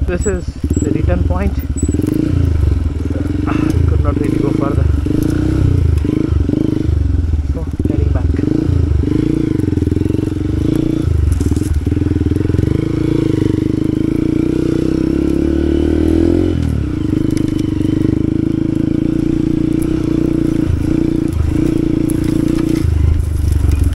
this is the return point. We could not really go further.